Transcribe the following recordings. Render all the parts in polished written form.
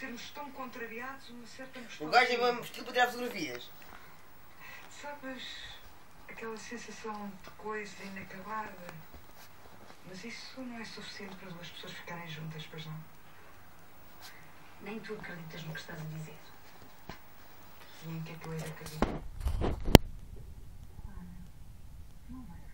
sermos tão contrariados, uma certa nostalgia. O gajo é mesmo vestido para tirar fotografias. Sabes, aquela sensação de coisa inacabada. Mas isso não é suficiente para duas pessoas ficarem juntas, pois não? Nem tu acreditas no que estás a dizer. E em que é que eu hei de acreditar? Não vai.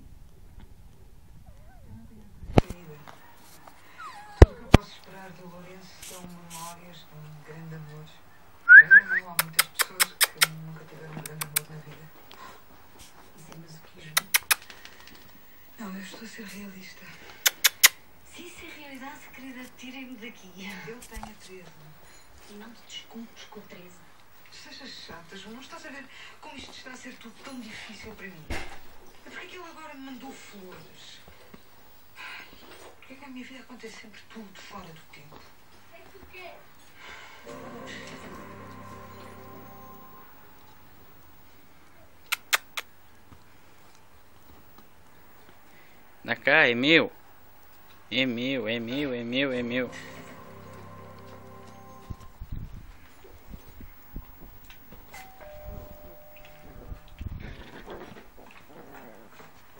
Querida, tudo o que eu posso esperar do Lourenço são memórias de um grande amor. Não, há muitas pessoas que nunca tiveram um grande amor na vida. Isso é masoquismo. Não, eu estou a ser realista. Se isso é realidade, querida, tirem-me daqui. Eu tenho a Teresa. E não te desculpes com a Teresa. Sejas chata, João. Não estás a ver como isto está a ser tudo tão difícil para mim? Porque é que ele agora me mandou flores? Porque é que a minha vida acontece sempre tudo fora do tempo? É que tu queres. Na cá, é meu. É meu, é meu, é meu, é meu.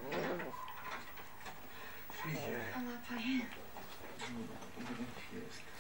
Filha, Olá, pai. uma grande festa.